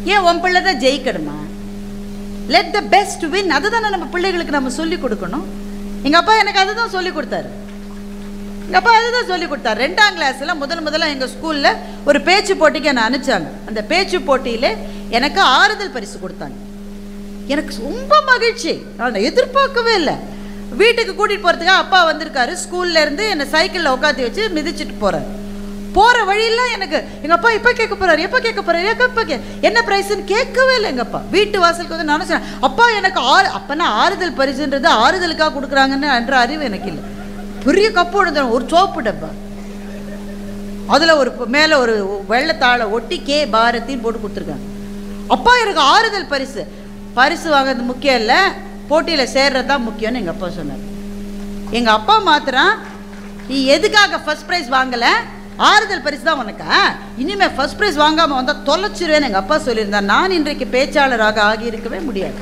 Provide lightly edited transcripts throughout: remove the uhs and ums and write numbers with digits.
ஏன் உன் பிள்ளை தான் ஜெயிக்கணுமா? Let the best win. அதுதானே நம்ம பிள்ளைகளுக்கு நம்ம சொல்லி கொடுக்கணும். எங்கள் அப்பா எனக்கு அதுதான் சொல்லி கொடுத்தாரு. எங்கள் அப்பா அதுதான் சொல்லி கொடுத்தாரு. 2ஆம் கிளாஸில் முதல்ல எங்கள் ஸ்கூலில் ஒரு பேச்சு போட்டிக்கு என்னை அனுப்பிச்சாங்க. அந்த பேச்சு போட்டியில் எனக்கு ஆறுதல் பரிசு கொடுத்தாங்க. எனக்கு ரொம்ப மகிழ்ச்சி. நான் எதிர்பார்க்கவே இல்லை. வீட்டுக்கு கூட்டிகிட்டு போகிறதுக்காக அப்பா வந்திருக்காரு. ஸ்கூல்லேருந்து என்னை சைக்கிளில் உட்காந்து வச்சு மிதிச்சுட்டு போகிறார். போகிற வழியெல்லாம் எனக்கு எங்கள் அப்பா எப்போ கேட்க போகிறாரு, என்ன ப்ரைஸ்ன்னு கேட்கவே இல்லை. எங்கள் அப்பா வீட்டு வாசலுக்கு வந்து நானும் சொன்னேன், அப்பா எனக்கு அப்போனா ஆறுதல் பரிசுன்றது ஆறுதலுக்காக கொடுக்குறாங்கன்னு என்ற அறிவு எனக்கு இல்லை. பெரிய கப்பு ஒரு சோப்பு டப்பா, அதில் ஒரு மேலே ஒரு வெள்ளத்தாளை ஒட்டி கே பாரதின்னு போட்டு கொடுத்துருக்காங்க. அப்பா எனக்கு ஆறுதல் பரிசு வாங்கிறது முக்கியம் இல்லை, போட்டியில் சேர்றது தான் முக்கியம்னு எங்கள் அப்பா சொன்னார். எங்கள் அப்பா மாத்திரம் நீ எதுக்காக ஃபர்ஸ்ட் ப்ரைஸ் வாங்கலை, ஆறுதல் பரிசு தான் உனக்கா, இனிமேல் ஃபர்ஸ்ட் ப்ரைஸ் வாங்காமல் வந்தால் தொலைச்சிருவேன்னு எங்கள் அப்பா சொல்லியிருந்தார். நான் இன்றைக்கு பேச்சாளராக ஆகியிருக்கவே முடியாது.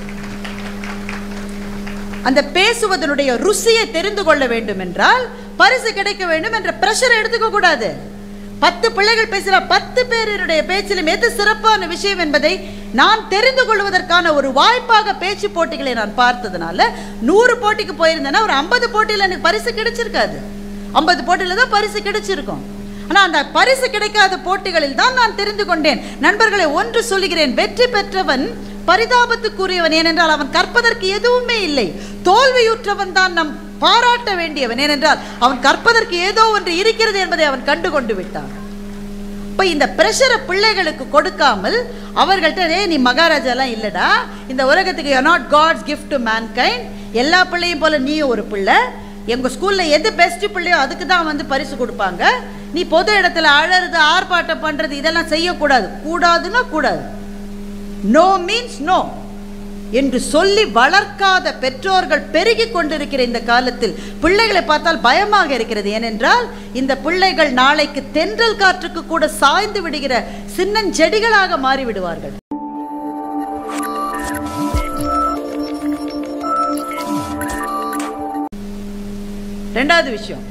அந்த பேசுவதனுடைய ருசியை தெரிந்து கொள்ள வேண்டும் என்றால் பரிசு கிடைக்க வேண்டும் என்ற பிரஷரை எடுத்துக்க கூடாது. 10 பிள்ளைகள் பேசுகிற 10 பேருடைய பேச்சிலும் எது சிறப்பான விஷயம் என்பதை நான் தெரிந்து கொள்வதற்கான ஒரு வாய்ப்பாக பேச்சு போட்டிகளை நான் பார்த்ததுனால 100 போட்டிக்கு போயிருந்தேன்னா ஒரு 50 போட்டியில் எனக்கு பரிசு கிடைச்சிருக்காது. 50 போட்டியில் தான் பரிசு கிடைச்சிருக்கும். ஆனால் அந்த பரிசு கிடைக்காத போட்டிகளில் தான் நான் தெரிந்து கொண்டேன். நண்பர்களை, ஒன்று சொல்லுகிறேன், வெற்றி பெற்றவன் பரிதாபத்துக்குரியவன். ஏனென்றால் அவன் கற்பதற்கு எதுவுமே இல்லை. தோல்வியுற்றவன் தான் நம் பாராட்ட வேண்டியவன். ஏனென்றால் அவன் கற்பதற்கு ஏதோ ஒன்று இருக்கிறது என்பதை அவன் கண்டு கொண்டு விட்டான். இப்போ இந்த பிரஷரை பிள்ளைகளுக்கு கொடுக்காமல் அவர்கள்ட்ட, நீ மகாராஜாலாம் இல்லடா, இந்த உலகத்துக்கு you not God's gift to mankind, எல்லா பிள்ளையும் போல நீயும் ஒரு பிள்ளை, எங்கள் ஸ்கூலில் எது பெஸ்ட் பிள்ளையோ அதுக்கு தான் வந்து பரிசு கொடுப்பாங்க, நீ பொது இடத்துல அழறது ஆர்ப்பாட்டம் பண்ணுறது இதெல்லாம் செய்யக்கூடாது. கூடாதுன்னா கூடாது, நோ மீன்ஸ் நோ என்று சொல்லி வளர்க்காத பெற்றோர்கள் பெருகி கொண்டிருக்கிற இந்த காலத்தில் பிள்ளைகளை பார்த்தால் பயமாக இருக்கிறது. ஏனென்றால் இந்த பிள்ளைகள் நாளைக்கு தென்றல் காற்றுக்கு கூட சாய்ந்து விடுகிற சின்னஞ்செடிகளாக மாறிவிடுவார்கள். ரெண்டாவது விஷயம்,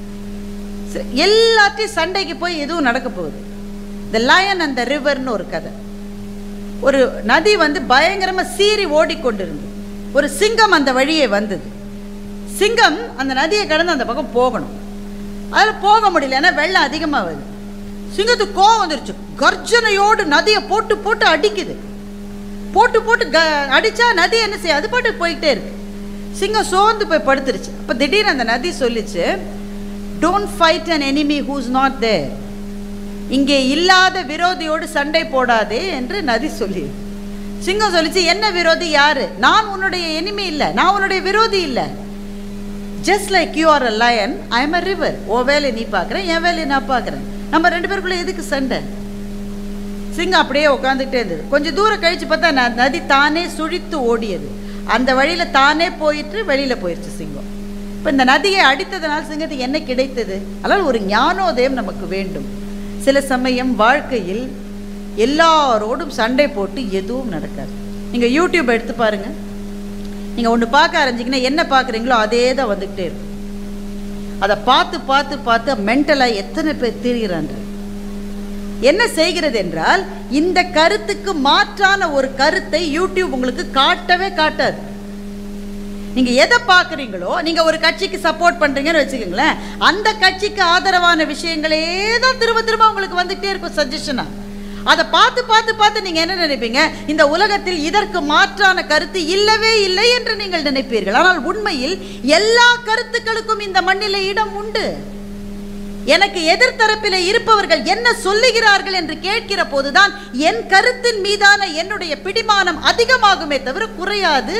எல்லாத்தையும் சண்டைக்கு போய் எதுவும் நடக்க போகுது. த லயன் அண்ட் த ரிவர்னு ஒரு கதை. ஒரு நதி வந்து பயங்கரமாக சீறி ஓடிக்கொண்டிருந்தது. ஒரு சிங்கம் அந்த வழியே வந்தது. சிங்கம் அந்த நதியை கடந்து அந்த பக்கம் போகணும். அதில் போக முடியல, ஏன்னா வெள்ளம் அதிகமாக வருது. சிங்கத்துக்கு கோவம் வந்துருச்சு. கர்ஜனையோடு நதியை போட்டு போட்டு அடிக்குது. போட்டு போட்டு அடித்தா நதி என்ன செய்ய, அது பாட்டு போயிட்டே இருக்கு. சிங்கம் சோர்ந்து போய் படுத்துருச்சு. அப்போ திடீர்னு அந்த நதி சொல்லிச்சு, don't fight an enemy who's not there. இங்கே இல்லாத விரோதியோடு சண்டை போடாதே என்று நதி சொல்லி. சிங்கம் சொல்லிச்சு, என்ன விரோதி யாரு? நான் உன்னுடைய எனிமி இல்லை, நான் உன்னுடைய விரோதி இல்லை. Just like you are a lion, I am a river. Oh வேலையை நீ பார்க்குறேன், என் வேலையை நான் பார்க்குறேன். நம்ம 2 பேருக்குள்ள எதுக்கு சண்டை? சிங்கம் அப்படியே உட்காந்துக்கிட்டே இருந்தது. கொஞ்சம் தூரம் கழிச்சு பார்த்தா நதி தானே சுழித்து ஓடியது. அந்த வழியில் தானே போயிட்டு வெளியில் போயிடுச்சு சிங்கம். இப்போ இந்த நதியை அடித்ததனால் சிங்கத்துக்கு என்ன கிடைத்தது? அதனால் ஒரு ஞானோதயம் நமக்கு வேண்டும். சில சமயம் வாழ்க்கையில் எல்லாரோடும் சண்டை போட்டு எதுவும் நடக்காது. நீங்கள் யூடியூப் எடுத்து பாருங்கள். நீங்கள் ஒன்று பார்க்க ஆரம்பிச்சிங்கன்னா என்ன பார்க்குறீங்களோ அதே தான் வந்துக்கிட்டே இருக்கும். அதை பார்த்து பார்த்து பார்த்து மென்டலாக எத்தனை பேர் தீர்கிறாங்க. என்ன செய்கிறது என்றால், இந்த கருத்துக்கு மாற்றான ஒரு கருத்தை யூடியூப் உங்களுக்கு காட்டவே காட்டாது. நீங்க எதை பார்க்குறீங்களோ, நீங்க ஒரு கட்சிக்கு சப்போர்ட் பண்றீங்கன்னு வச்சுக்கோங்களேன், அந்த கட்சிக்கு ஆதரவான விஷயங்களே தான் திரும்ப திரும்ப உங்களுக்கு வந்துட்டே இருக்கும் சஜஷனா. அதை பார்த்து பார்த்து பார்த்து நீங்க என்ன நினைப்பீங்க, இந்த உலகத்தில் இதற்கு மாற்றான கருத்து இல்லவே இல்லை என்று நீங்கள் நினைப்பீர்கள். ஆனால் உண்மையில் எல்லா கருத்துக்களுக்கும் இந்த மண்ணிலே இடம் உண்டு. எனக்கு எதிர்த்தரப்பிலே இருப்பவர்கள் என்ன சொல்லுகிறார்கள் என்று கேட்கிற போதுதான் என் கருத்தின் மீதான என்னுடைய பிடிமானம் அதிகமாகுமே தவிர குறையாது.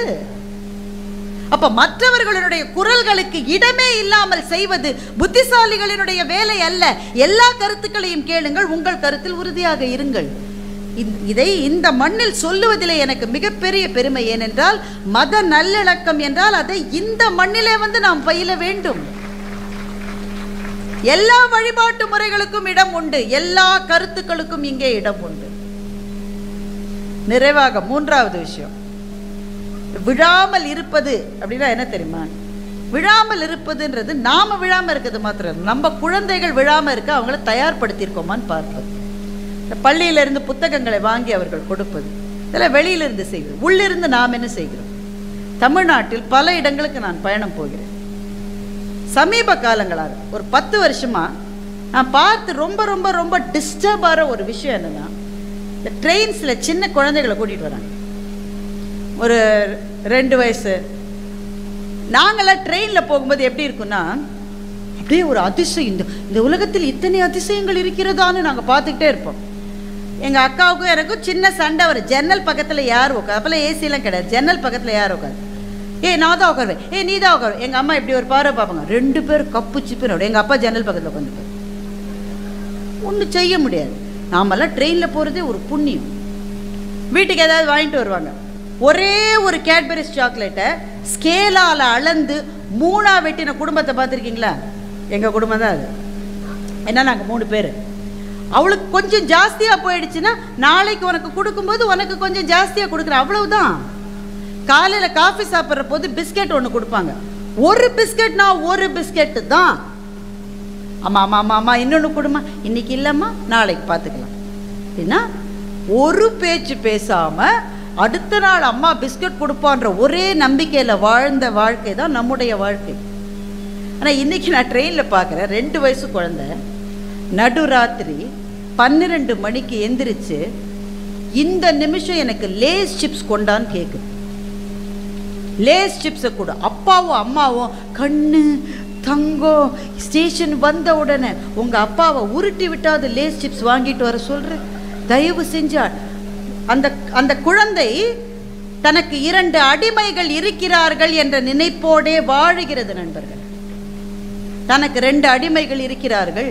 அப்ப மற்றவர்களுடைய குரல்களுக்கு இடமே இல்லாமல் செய்வது புத்திசாலிகளினுடைய வேலை அல்ல. எல்லா கருத்துக்களையும் கேளுங்கள், உங்கள் கருத்தில் உறுதியாக இருங்கள். இதை இந்த மண்ணில் சொல்லுவதிலே எனக்கு மிகப்பெரிய பெருமை. ஏனென்றால் மத நல்லிணக்கம் என்றால் அதை இந்த மண்ணிலே வந்து நாம் பயில வேண்டும். எல்லா வழிபாட்டு முறைகளுக்கும் இடம் உண்டு, எல்லா கருத்துக்களுக்கும் இங்கே இடம் உண்டு. நிறைவாக மூன்றாவது விஷயம், விழாமல் இருப்பது அப்படின்னா என்ன தெரியுமா? விழாமல் இருப்பதுன்றது நாம விழாமல் இருக்கிறது மாத்திரம், நம்ம குழந்தைகள் விழாமல் இருக்க அவங்கள தயார்படுத்தியிருக்கோமான்னு பார்ப்பது. இந்த பள்ளியிலிருந்து புத்தகங்களை வாங்கி அவர்கள் கொடுப்பது, இதெல்லாம் வெளியிலிருந்து செய்வது. உள்ளிருந்து நாம் என்ன செய்கிறோம்? தமிழ்நாட்டில் பல இடங்களுக்கு நான் பயணம் போகிறேன். சமீப காலங்களாக ஒரு 10 வருஷமா நான் பார்த்து ரொம்ப ரொம்ப ரொம்ப டிஸ்டர்ப் ஆகிற ஒரு விஷயம் என்னன்னா, இந்த ட்ரெயின்ஸில் சின்ன குழந்தைகளை கூட்டிகிட்டு வராங்க. ஒரு 2 வயசு. நாங்களாம் ட்ரெயினில் போகும்போது எப்படி இருக்குன்னா, அப்படியே ஒரு அதிசயம், இந்த உலகத்தில் இத்தனை அதிசயங்கள் இருக்கிறதான்னு நாங்கள் பார்த்துக்கிட்டே இருப்போம். எங்கள் அக்காவுக்கும் எனக்கும் சின்ன சண்டை வரும். ஜன்னல் பக்கத்தில் யார் உட்காரு, அப்போல்லாம் ஏசிலாம் கிடையாது, ஜன்னல் பக்கத்தில் யார் உட்காரு, நான் தான் உட்காருவேன், நீ தான் உட்காரு. எங்கள் அம்மா இப்படி ஒரு பார்வை பார்ப்பாங்க, 2 பேர் கப்பு சிப்பினோட. எங்கள் அப்பா ஜன்னல் பக்கத்தில் உட்காந்துப்பார். ஒன்றும் செய்ய முடியாது. நாமெல்லாம் ட்ரெயினில் போகிறதே ஒரு புண்ணியம். வீட்டுக்கு ஏதாவது வாங்கிட்டு வருவாங்க. ஒரே ஒரு கேட்பரிஸ் சாக்லேட்டை ஸ்கேலால் அளந்து 3ஆ வெட்டின குடும்பத்தை பார்த்துருக்கீங்களா? எங்கள் குடும்பம் தான் அது. ஏன்னா நாங்கள் 3 பேர். அவளுக்கு கொஞ்சம் ஜாஸ்தியாக போயிடுச்சுன்னா நாளைக்கு உனக்கு கொடுக்கும்போது உனக்கு கொஞ்சம் ஜாஸ்தியாக கொடுக்குற, அவ்வளவுதான். காலையில் காஃபி சாப்பிட்ற போது பிஸ்கெட் ஒன்று கொடுப்பாங்க. ஒரு பிஸ்கெட்னா ஒரு பிஸ்கெட்டு தான். ஆமாம் ஆமாம் ஆமாம் ஆமாம், இன்னொன்று கொடுமா, இன்னைக்கு இல்லைம்மா நாளைக்கு பார்த்துக்கலாம் அப்படின்னா ஒரு பேச்சு பேசாமல் அடுத்த நாள் அம்மா பிஸ்கட் கொடுப்பான்ற ஒரே நம்பிக்கையில் வாழ்ந்த வாழ்க்கை தான் நம்முடைய வாழ்க்கை. ஆனால் இன்றைக்கி நான் ட்ரெயினில் பார்க்குறேன், 2 வயசு குழந்தை நடுராத்திரி 12 மணிக்கு எந்திரிச்சு இந்த நிமிஷம் எனக்கு லேஸ் சிப்ஸ் கொண்டான்னு கேட்குது. லேஸ் சிப்ஸை கூட அப்பாவும் அம்மாவும் கண்ணு தங்கம் ஸ்டேஷன் வந்த உடனே உங்கள் அப்பாவை உருட்டி விட்டாது லேஸ் சிப்ஸ் வாங்கிட்டு வர சொல்கிறேன். தயவு செஞ்சால் அந்த குழந்தை தனக்கு 2 அடிமைகள் இருக்கிறார்கள் என்ற நினைப்போடே வாழுகிறது. நண்பர்கள், தனக்கு 2 அடிமைகள் இருக்கிறார்கள்.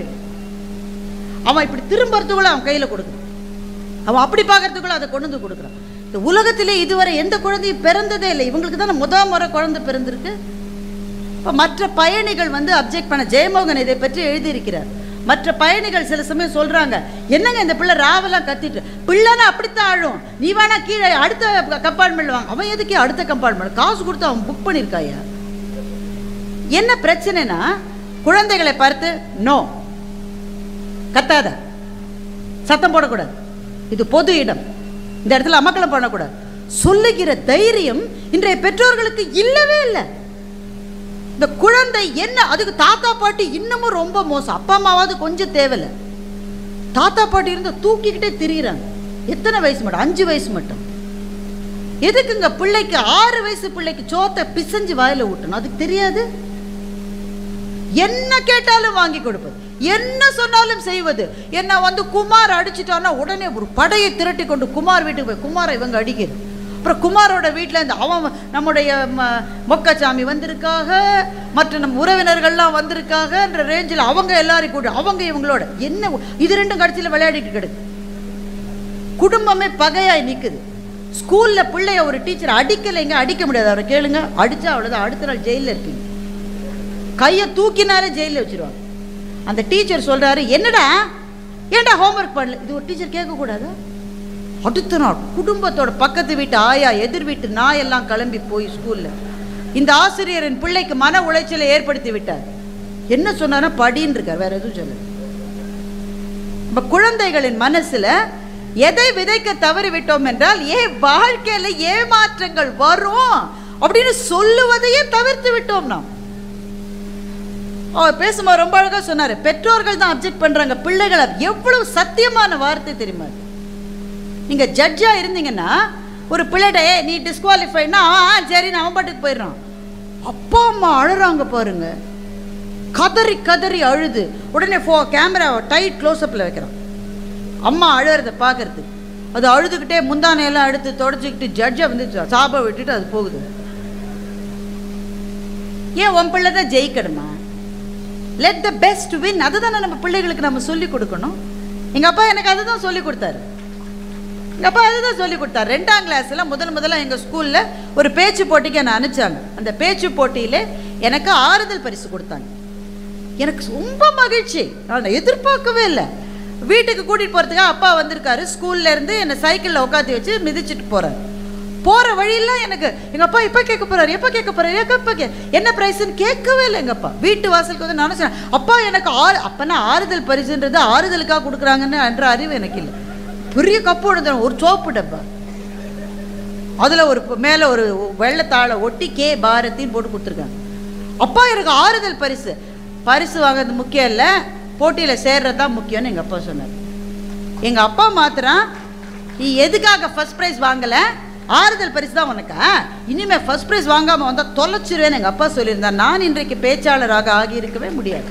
அவன் இப்படி திரும்பறதுக்குள்ள அவன் கையில் கொடுக்குறான், அவன் அப்படி பார்க்கறதுக்குள்ள அதை கொண்டு வந்து கொடுக்குறான். இந்த உலகத்திலே இதுவரை எந்த குழந்தையும் பிறந்ததே இல்லை. இவங்களுக்கு தானே முறை குழந்தை பிறந்திருக்கு. இப்போ மற்ற பயணிகள் அப்ஜெக்ட் பண்ண, ஜெயமோகன் இதை பற்றி எழுதியிருக்கிறார். மற்ற பயணிகள் சில சமயம் சொல்றாங்க, என்னங்க இந்த பிள்ளை ராவெல்லாம் கத்திட்டு, பிள்ளைன்னா அப்படித்தான் ஆழும், நீ வேணா கீழே அடுத்த கம்பார்ட்மெண்ட் வாங்க. அவன் எதுக்கே அடுத்த கம்பார்ட்மெண்ட் காசு கொடுத்து அவன் புக் பண்ணியிருக்காயா? என்ன பிரச்சனைனா, குழந்தைகளை பார்த்து நோ, கத்தாத, சத்தம் போடக்கூடாது, இது பொது இடம், இந்த இடத்துல அமக்கலம் பண்ணக்கூடாது சொல்லுகிற தைரியம் இன்றைய பெற்றோர்களுக்கு இல்லவே இல்லை. இந்த குழந்தை என்ன, அதுக்கு தாத்தா பாட்டி இன்னமும் ரொம்ப மோசம். அப்பா அம்மாவாவது கொஞ்சம் தேவையில்லை, தாத்தா பாட்டி இருந்தால் தூக்கிக்கிட்டே திரியிறாங்க. எத்தனை வயசு மட்டும்? 5 வயசு மட்டும். எதுக்குங்க பிள்ளைக்கு 6 வயசு பிள்ளைக்கு சோத்தை பிசைஞ்சு வாயில ஊட்டணும்? அதுக்கு தெரியாது. என்ன கேட்டாலும் வாங்கி கொடுப்பது, என்ன சொன்னாலும் செய்வது. என்ன குமார் அடிச்சுட்டான்னா உடனே ஒரு படையை திரட்டி கொண்டு குமார் வீட்டுக்கு போய் குமாரை இவங்க அடிக்கிறது. அப்புறம் குமாரோட வீட்டில் இந்த அவன் நம்முடைய மொக்கச்சாமி வந்திருக்காக, மற்ற நம்ம உறவினர்கள்லாம் வந்திருக்காகன்ற ரேஞ்சில் அவங்க எல்லாரையும் கூட அவங்க இவங்களோட என்ன இது 2 கடைசியில் விளையாடிட்டு கிடக்கு. குடும்பமே பகையாய் நிற்குது. ஸ்கூலில் பிள்ளைய ஒரு டீச்சர் அடிக்கலைங்க, அடிக்க முடியாது, அவரை கேளுங்க, அடித்தா அவ்வளோதான், அடுத்த நாள் ஜெயிலில் இருப்பீங்க. கையை தூக்கினாலே ஜெயிலில் வச்சுருவாங்க. அந்த டீச்சர் சொல்கிறாரு, என்னடா ஏன்டா ஹோம்ஒர்க் பண்ணல? இது ஒரு டீச்சர் கேட்கக்கூடாது. அடுத்த நாள் குடும்பத்தோட பக்கத்து வீட்டு ஆயா, எதிர் வீட்டு நாயெல்லாம் கிளம்பி போய் ஸ்கூலில் இந்த ஆசிரியரின் பிள்ளைக்கு மன உளைச்சலை ஏற்படுத்தி விட்டார். என்ன சொன்னாரா? படின்னு இருக்கார், வேற எதுவும் சொல்ல. நம்ம குழந்தைகளின் மனசுல எதை விதைக்க தவறி விட்டோம் என்றால், வாழ்க்கையில ஏமாற்றங்கள் வரும் அப்படின்னு சொல்லுவதையே தவிர்த்து விட்டோம் நாம். அவர் பேசும்போது ரொம்ப அழகா சொன்னாரு, பெற்றோர்கள் தான் அப்ஜெக்ட் பண்றாங்க பிள்ளைகளை. எவ்வளவு சத்தியமான வார்த்தை தெரியுமா? நீங்க ஜட்ஜா இருந்தீங்கன்னா ஒரு பிள்ளைகிட்ட நீ டிஸ்குவாலிஃபைனா சரி அவன் பாட்டுக்கு போயிடுறான். அப்பா அம்மா அழுறாங்க பாருங்க, கதறி கதறி அழுது உடனே கேமரா டைட் க்ளோஸ்அப்பில் வைக்கிறான். அம்மா அழுறதை பார்க்கறது, அது அழுதுகிட்டே முந்தானையெல்லாம் எடுத்து தொடச்சிக்கிட்டு ஜட்ஜை சாப விட்டுட்டு அது போகுது. ஏன் உன் பிள்ளை தான் ஜெயிக்கணுமா? Let the best win. அதுதானே நம்ம பிள்ளைகளுக்கு நம்ம சொல்லிக் கொடுக்கணும். எங்கள் அப்பா எனக்கு அதுதான் சொல்லிக் கொடுத்தாரு. எங்கள் அப்பா அதுதான் சொல்லிக் கொடுத்தாரு. 2ஆம் கிளாஸில் முதல்ல எங்கள் ஸ்கூலில் ஒரு பேச்சு போட்டிக்கு என்னை அனுப்பிச்சாங்க. அந்த பேச்சு போட்டியில் எனக்கு ஆறுதல் பரிசு கொடுத்தாங்க. எனக்கு ரொம்ப மகிழ்ச்சி, நான் எதிர்பார்க்கவே இல்லை. வீட்டுக்கு கூட்டிகிட்டு போகிறதுக்காக அப்பா வந்திருக்காரு. ஸ்கூல்லேருந்து என்னை சைக்கிளில் உட்காந்து வச்சு மிதிச்சுட்டு போகிறார். போகிற வழியெல்லாம் எனக்கு எங்கள் அப்பா எப்போ கேட்க போகிறாரு, எப்போ கேட்க போகிறாரு, எப்போ என்ன ப்ரைஸ்ன்னு கேட்கவே இல்லை. எங்கள் அப்பா வீட்டு வாசலுக்கு நானும் சொன்னேன், அப்பா எனக்கு அப்போனா ஆறுதல் பரிசுன்றது ஆறுதலுக்காக கொடுக்குறாங்கன்னு என்ற அறிவு எனக்கு இல்லை. பெரிய கப்பு, ஒரு சோப்பு டப்பா, அதில் ஒரு மேலே ஒரு வெள்ளத்தாளை ஒட்டி கே பாரதின்னு போட்டு கொடுத்துருக்காங்க. அப்பா எனக்கு ஆறுதல் பரிசு, பரிசு வாங்கிறது முக்கியம் இல்லை, போட்டியில் சேர்றது தான் முக்கியம்னு எங்கள் அப்பா சொன்னார். எங்கள் அப்பா மாத்திரம் நீ எதுக்காக ஃபர்ஸ்ட் ப்ரைஸ் வாங்கலை, ஆறுதல் பரிசு தான் உனக்கா, இனிமேல் ஃபர்ஸ்ட் ப்ரைஸ் வாங்காமல் வந்தால் தொலைச்சிருவேன்னு எங்கள் அப்பா சொல்லியிருந்தார். நான் இன்றைக்கு பேச்சாளராக ஆகியிருக்கவே முடியாது.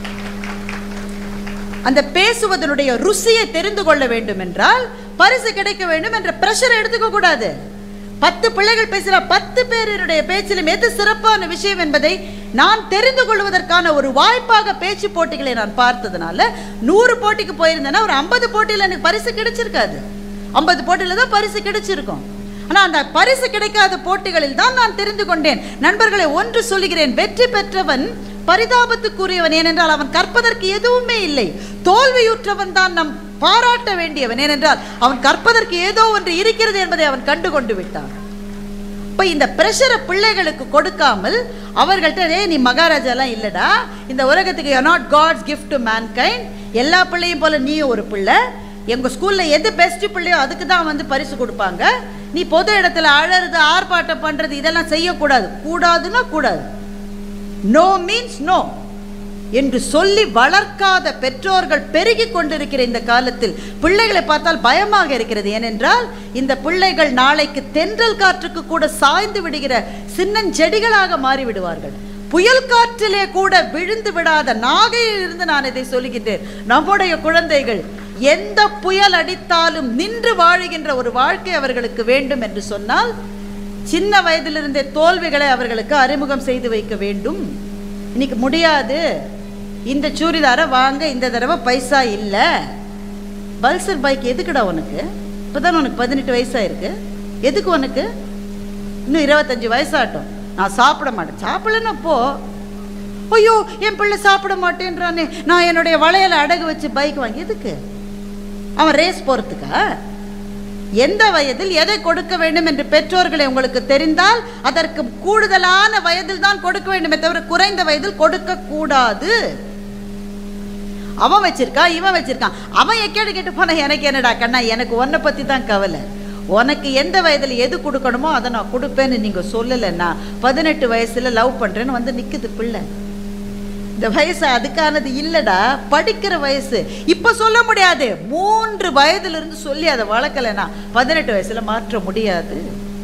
அந்த பேசுவதனுடைய ருசியை தெரிந்து கொள்ள வேண்டும் என்றால் பரிசு கிடைக்க வேண்டும் என்ற பிரஷர் எடுத்துக்க கூடாது. 10 பிள்ளைகள் பேசுகிற 10 பேருடைய பேச்சிலும் எது சிறப்பான விஷயம் என்பதை நான் தெரிந்து கொள்வதற்கான ஒரு வாய்ப்பாக பேச்சு போட்டிகளை நான் பார்த்ததுனால 100 போட்டிக்கு போயிருந்தேன்னா ஒரு 50 போட்டியில் எனக்கு பரிசு கிடைச்சிருக்காது, 50 போட்டியில் தான் பரிசு கிடைச்சிருக்கும். ஆனால் அந்த பரிசு கிடைக்காத போட்டிகளில் தான் நான் தெரிந்து கொண்டேன். நண்பர்களை, ஒன்று சொல்லுகிறேன், வெற்றி பெற்றவன் பரிதாபத்துக்குரியவன். ஏனென்றால் அவன் கற்பதற்கு எதுவுமே இல்லை. தோல்வியுற்றவன் தான் நம் பாராட்ட வேண்டியவன். ஏனென்றால் அவன் கற்பதற்கு ஏதோ ஒன்று இருக்கிறது என்பதை அவன் கண்டு கொண்டு விட்டான். இப்போ இந்த பிரஷரை பிள்ளைகளுக்கு கொடுக்காமல் அவர்கள்ட்ட நீ மகாராஜாலாம் இல்லடா, இந்த உலகத்துக்கு you not God's gift to mankind, எல்லா பிள்ளையும் போல நீயும் ஒரு பிள்ளை, எங்கள் ஸ்கூலில் எது பெஸ்ட் பிள்ளையோ அதுக்கு தான் வந்து பரிசு கொடுப்பாங்க, நீ பொது இடத்துல அழறது ஆர்ப்பாட்டம் பண்ணுறது இதெல்லாம் செய்யக்கூடாது, கூடாதுன்னா கூடாது, நோ மீன்ஸ் நோ என்று சொல்லி வளர்க்காத பெற்றோர்கள் பெருகி கொண்டிருக்கிற இந்த காலத்தில் பிள்ளைகளை பார்த்தால் பயமாக இருக்கிறது. ஏனென்றால் இந்த பிள்ளைகள் நாளைக்கு தென்றல் காற்றுக்கு கூட சாய்ந்து விடுகிற சின்னஞ்செடிகளாக மாறிவிடுவார்கள். புயல் காற்றிலே கூட விழுந்து விடாத நாகையில் இருந்து நான் இதை சொல்லுகின்றேன். நம்முடைய குழந்தைகள் எந்த புயல் அடித்தாலும் நின்று வாழுகின்ற ஒரு வாழ்க்கை அவர்களுக்கு வேண்டும் என்று சொன்னால் சின்ன வயதிலிருந்தே தோல்விகளை அவர்களுக்கு அறிமுகம் செய்து வைக்க வேண்டும். இன்னைக்கு முடியாது, இந்த சூரிதாரை வாங்க இந்த தடவை பைசா இல்லை, பல்சர் பைக் எதுக்குடா உனக்கு, இப்போதான் உனக்கு 18 வயசாயிருக்கு, எதுக்கு உனக்கு, இன்னும் 25 வயசாகட்டும், நான் சாப்பிட மாட்டேன், சாப்பிடலன்னு போ. ஐயோ என் பிள்ளை சாப்பிட மாட்டேன்றானே, நான் என்னுடைய வளையலை அடகு வச்சு பைக் வாங்கி எதுக்கு, அவன் ரேஸ் போகிறதுக்கா? எந்த வயதில் எதை கொடுக்க வேண்டும் என்று பெற்றோர்களை உங்களுக்கு தெரிந்தால் அதற்கு கூடுதலான வயதில் தான் கொடுக்க வேண்டுமே தவிர குறைந்த வயதில் கொடுக்க கூடாது. அவன் வச்சிருக்கான், இவன் வச்சிருக்கான், அவன் எக்கேடு கேட்டு போன எனக்கு என்னடா கண்ணா, எனக்கு உன்னை பற்றி தான் கவலை, உனக்கு எந்த வயதில் எது கொடுக்கணுமோ அதை நான் கொடுப்பேன்னு நீங்கள் சொல்லலைன்னா 18 வயசில் லவ் பண்ணுறேன்னு வந்து நிற்குது பிள்ளை. இந்த வயசு அதுக்கானது இல்லடா, படிக்கிற வயசு. இப்ப சொல்ல முடியாது, 3 வயதிலிருந்து சொல்லி அதை வளர்க்கலைன்னா 18 வயசுல மாற்ற முடியாது.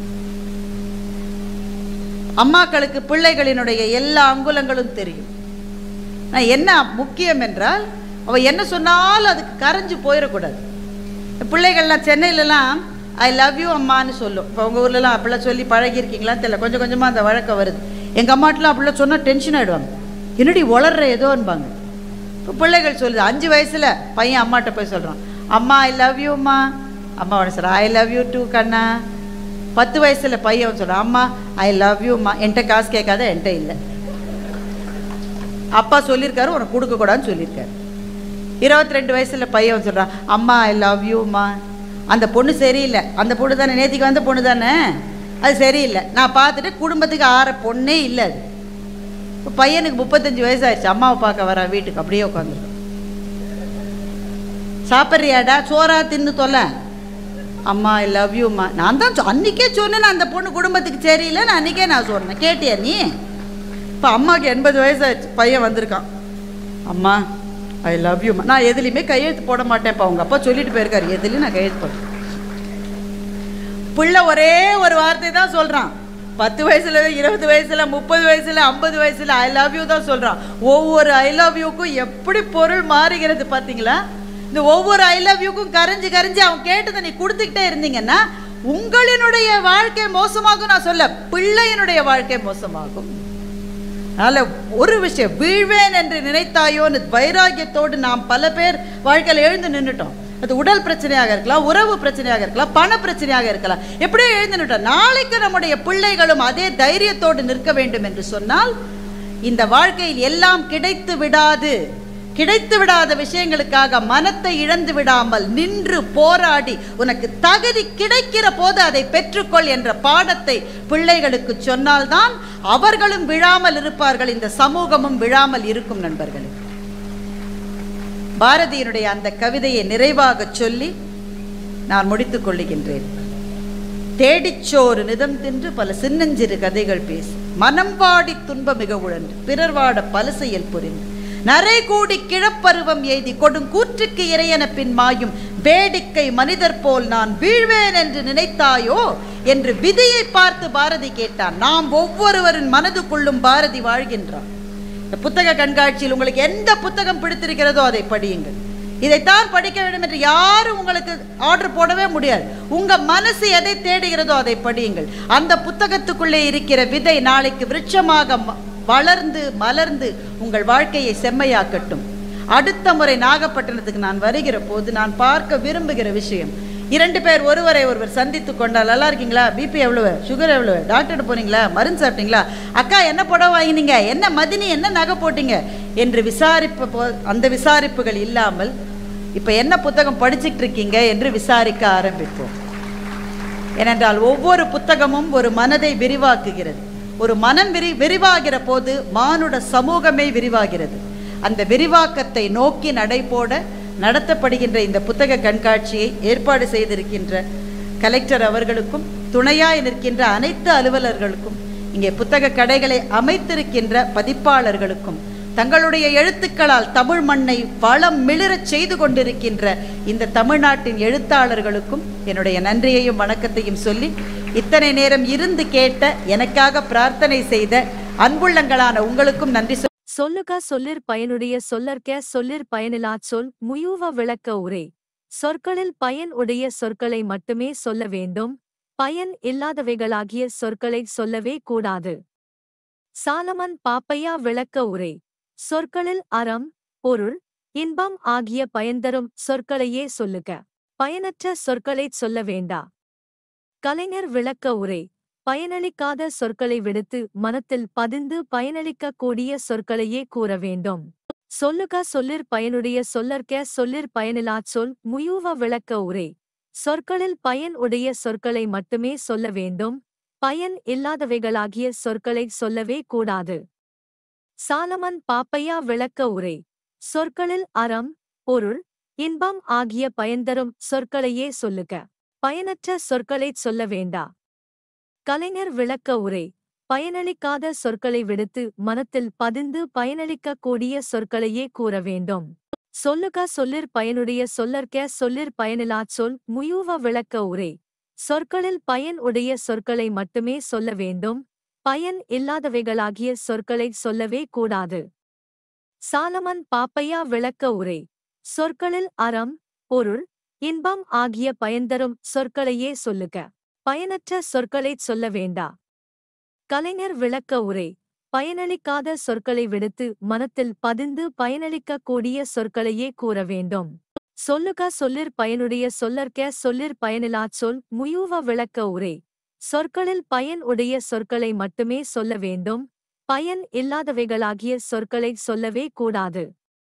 அம்மாக்களுக்கு பிள்ளைகளினுடைய எல்லா அங்குலங்களும் தெரியும். என்ன முக்கியம் என்றால் அவ என்ன சொன்னாலும் அதுக்கு கரைஞ்சு போயிடக்கூடாது. பிள்ளைகள்லாம் சென்னையிலலாம் ஐ லவ் யூ அம்மான்னு சொல்லும். இப்போ உங்கள் ஊர்லலாம் அப்படிலாம் சொல்லி பழகிருக்கீங்களான்னு தெரியல, கொஞ்சம் கொஞ்சமாக அந்த வழக்கம் வருது. எங்கள் அம்மாட்டெலாம் அப்படிலாம் சொன்னால் டென்ஷன் ஆகிடுவாங்க, என்னடி வளர்ற ஏதோன்பாங்க. இப்போ பிள்ளைகள் சொல்லுது, 5 வயசில் பையன் அம்மாட்ட போய் சொல்கிறான், அம்மா ஐ லவ் யூம்மா, அம்மா உடனே சொல்கிறா ஐ லவ் யூ டூ கண்ணா. 10 வயசில் பையன் சொல்கிறான், அம்மா ஐ லவ் யூம்மா, என்கிட்ட காசு கேட்காத, என்கிட்ட இல்லை, அப்பா சொல்லியிருக்காரு உனக்கு கொடுக்கக்கூடாதுன்னு சொல்லியிருக்காரு. 22 வயசில் பையன் சொல்கிறான், அம்மா ஐ லவ் யூம்மா. அந்த பொண்ணு சரியில்லை, அந்த பொண்ணு தானே நேற்றுக்கு வந்த பொண்ணு தானே, அது சரியில்லை, நான் பார்த்துட்டு குடும்பத்துக்கு ஆற பொண்ணே இல்லை. அது இப்போ பையனுக்கு 35 வயசாகிடுச்சு, அம்மாவை பார்க்க வரா வீட்டுக்கு, அப்படியே உட்காந்துருக்கோம். சாப்பிட்றியாடா, சோறா தின்னு தொல்லை, அம்மா ஐ லவ் யூம்மா. நான் தான் அன்றைக்கே சொன்னேன் அந்த பொண்ணு குடும்பத்துக்கு சரியில்லை, நான் அன்றைக்கே நான் சொன்னேன், கேட்டியா நீ? இப்போ அம்மாவுக்கு 80 வயசாகிடுச்சு, பையன் வந்திருக்கான், அம்மா ஐ லவ் யூம்மா. நான் எதுலேயுமே கையெழுத்து போட மாட்டேன்ப்பா, அவங்க அப்பா சொல்லிட்டு போயிருக்காரு, எதுலேயும் நான் கையெழுத்து போட்டேன். பிள்ளை ஒரே ஒரு வார்த்தை தான் சொல்கிறான், 10 வயசுல 20 வயசுல 30 வயசுல 50 வயசுல ஐ லவ் யூ தான் சொல்கிறான். ஒவ்வொரு ஐ லவ் யூக்கும் எப்படி பொருள் மாறுகிறது பார்த்தீங்களா? இந்த ஒவ்வொரு ஐ லவ் யூக்கும் கரைஞ்சி கரைஞ்சி அவன் கேட்டதை நீ கொடுத்துக்கிட்டே இருந்தீங்கன்னா உங்களினுடைய வாழ்க்கை மோசமாகும். நான் சொல்ல, பிள்ளையினுடைய வாழ்க்கை மோசமாகும். அதனால் ஒரு விஷயம், வீழ்வேன் என்று நினைத்தாயோன்னு வைராக்கியத்தோடு நாம் பல பேர் வாழ்க்கையில் எழுந்து நின்றுட்டோம். அது உடல் பிரச்சனையாக இருக்கலாம், உறவு பிரச்சனையாக இருக்கலாம், பண பிரச்சனையாக இருக்கலாம், எப்படியோ எழுந்து நின்றுட்டோம். நாளைக்கு நம்முடைய பிள்ளைகளும் அதே தைரியத்தோடு நிற்க வேண்டும் என்று சொன்னால் இந்த வாழ்க்கையில் எல்லாம் கிடைத்து விடாது. கிடைத்து விடாத விஷயங்களுக்காக மனத்தை இழந்து விடாமல் நின்று போராடி உனக்கு தகுதி கிடைக்கிற போது அதை பெற்றுக்கொள் என்ற பாடத்தை பிள்ளைகளுக்கு சொன்னால்தான் அவர்களும் விழாமல் இருப்பார்கள், இந்த சமூகமும் விழாமல் இருக்கும். நண்பர்களே, பாரதியினுடைய அந்த கவிதையை நிறைவாக சொல்லி நான் முடித்துக் கொள்ளுகின்றேன். தேடிச்சோறு நிதம் தின்று பல சின்னஞ்சிறு கதைகள் பேசி மனம் வாடி துன்ப மிக உழன்று பிறர் வாட பல செயல் புரிந்து நரை கூடி கிழப்பருவம் எய்தி கொடுங்கூற்றுக்கு இறையன பின் மாயும் வேடிக்கை மனிதர் போல் நான் வீழ்வேன் என்று நினைத்தாயோ என்று விதியை பார்த்து பாரதி கேட்டான். நாம் ஒவ்வொருவரின் மனதுக்குள்ளும் பாரதி வாழ்கின்றான். இந்த புத்தக கண்காட்சியில் உங்களுக்கு எந்த புத்தகம் பிடித்திருக்கிறதோ அதை படியுங்கள். இதைத்தான் படிக்க வேண்டும் என்று யாரும் உங்களுக்கு ஆர்டர் போடவே முடியாது. உங்க மனசு எதை தேடுகிறதோ அதை படியுங்கள். அந்த புத்தகத்துக்குள்ளே இருக்கிற விதை நாளைக்கு விருட்சமாக வளர்ந்து மலர்ந்து உங்கள் வாழ்க்கையை செம்மையாக்கட்டும். அடுத்த முறை நாகப்பட்டினத்துக்கு நான் வருகிற போது நான் பார்க்க விரும்புகிற விஷயம், 2 பேர் ஒருவரை ஒருவர் சந்தித்து கொண்டால், நல்லா இருக்கீங்களா, பிபி எவ்வளவு, சுகர் எவ்வளவு, டாக்டர் போனீங்களா, மருந்து சாப்பிட்டீங்களா, அக்கா என்ன புடவை வாங்கினீங்க, என்ன மதினி, என்ன நகை போட்டீங்க என்று அந்த விசாரிப்புகள் இல்லாமல் இப்போ என்ன புத்தகம் படிச்சுட்டு இருக்கீங்க என்று விசாரிக்க ஆரம்பிப்போம். ஏனென்றால் ஒவ்வொரு புத்தகமும் ஒரு மனதை விரிவாக்குகிறது. ஒரு மனம் விரிவாகிற போது மானுட சமூகமே விரிவாகிறது. அந்த விரிவாக்கத்தை நோக்கி நடைபோட நடத்தப்படுகின்ற இந்த புத்தக கண்காட்சியை ஏற்பாடு செய்திருக்கின்ற கலெக்டர் அவர்களுக்கும் துணையாய் நிற்கின்ற அனைத்து அலுவலர்களுக்கும், இங்கே புத்தக கடைகளை அமைத்திருக்கின்ற பதிப்பாளர்களுக்கும், தங்களுடைய எழுத்துக்களால் தமிழ் மண்ணை வளம் மிளிரச் செய்து கொண்டிருக்கின்ற இந்த தமிழ்நாட்டின் எழுத்தாளர்களுக்கும் என்னுடைய நன்றியையும் வணக்கத்தையும் சொல்லி, இத்தனை நேரம் இருந்து கேட்ட, எனக்காக பிரார்த்தனை செய்த அன்புள்ளங்களான உங்களுக்கும் நன்றி. சொல்லுக சொல்லிற் பயனுடைய சொல்லற்க சொல்லிற் பயனிலாச் சொல் முயூவ விளக்க உரை. சொற்களில் பயன் உடைய சொற்களை மட்டுமே சொல்ல வேண்டும், பயன் இல்லாதவைகளாகிய சொற்களை சொல்லவே கூடாது. சாலமன் பாப்பையா விளக்க உரை. சொற்களில் அறம், பொருள், இன்பம் ஆகிய பயன்தரும் சொற்களையே சொல்லுக, பயனற்ற சொற்களைச் சொல்ல வேண்டா. கலைஞர் விளக்க உரை. பயனளிக்காத சொற்களை விடுத்து மனத்தில் பதிந்து பயனளிக்கக் கூடிய சொற்களையே கூற வேண்டும். சொல்லுக சொல்லிற் பயனுடைய சொல்லற்க சொல்லிற் பயனிலாச் சொல் முயூவ விளக்க உரை. சொற்களில் பயன் உடைய சொற்களை மட்டுமே சொல்ல வேண்டும், பயன் இல்லாதவைகளாகிய சொற்களை சொல்லவே கூடாது. சாலமன் பாப்பையா விளக்க உரை. சொற்களில் அறம், பொருள், இன்பம் ஆகிய பயன்தரும் சொற்களையே சொல்லுக, பயனற்ற சொற்களைச் சொல்ல வேண்டா. கலைஞர் விளக்க உரை. பயனளிக்காத சொற்களை விடுத்து மனத்தில் பதிந்து பயனளிக்கக் கூடிய சொற்களையே கூற வேண்டும். சொல்லுக சொல்லிற் பயனுடைய சொல்லற்க சொல்லிற் பயனிலாச் சொல் முயூவ விளக்க உரை. சொற்களில் பயன் உடைய சொற்களை மட்டுமே சொல்ல வேண்டும், பயன் இல்லாதவைகளாகிய சொற்களை சொல்லவே கூடாது. சாலமன் பாப்பையா விளக்க உரை. சொற்களில் அறம், பொருள், இன்பம் ஆகிய பயன்தரும் சொற்களையே சொல்லுக, பயனற்ற சொற்களைச் சொல்ல வேண்டா. கலைஞர் விளக்க உரை. பயனளிக்காத சொற்களை விடுத்து மனத்தில் பதிந்து பயனளிக்கக் கூடிய சொற்களையே கூற வேண்டும். சொல்லுக சொல்லிற் பயனுடைய சொல்லற்க சொல்லிற் பயனிலாச் சொல் முயூவ விளக்க உரை. சொற்களில் பயன் உடைய சொற்களை மட்டுமே சொல்ல வேண்டும், பயன் இல்லாதவைகளாகிய சொற்களை சொல்லவே கூடாது.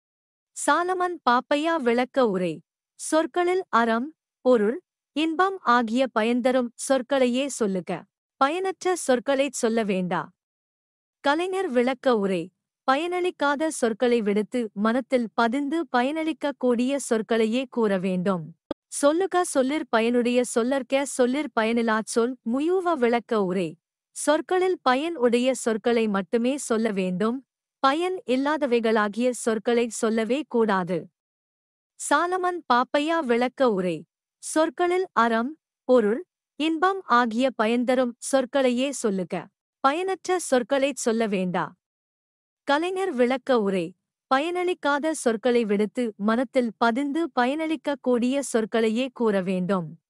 சாலமன் பாப்பையா விளக்க உரை. சொற்களில் அறம், பொருள், இன்பம் ஆகிய பயன்தரும் சொற்களையே சொல்லுக, பயனற்ற சொற்களைச் சொல்ல வேண்டா. கலைஞர் விளக்க உரை. பயனளிக்காத சொற்களை விடுத்து மனத்தில் பதிந்து பயனளிக்கக் கூடிய சொற்களையே கூற வேண்டும். சொல்லுக சொல்லிற் பயனுடைய சொல்லற்க சொல்லிற் பயனிலாச் சொல் முயூவ விளக்க உரை. சொற்களில் பயன் உடைய சொற்களை மட்டுமே சொல்ல வேண்டும், பயன் இல்லாதவைகளாகிய சொற்களை சொல்லவே கூடாது. சாலமன் பாப்பையா விளக்க உரை. சொற்களில் அறம், பொருள், இன்பம் ஆகிய பயன்தரும் சொற்களையே சொல்லுக, பயனற்ற சொற்களைச் சொல்ல வேண்டா. கலைஞர் விளக்க உரை. பயனளிக்காத சொற்களை விடுத்து மனத்தில் பதிந்து பயனளிக்கக் கூடிய சொற்களையே கூற வேண்டும்.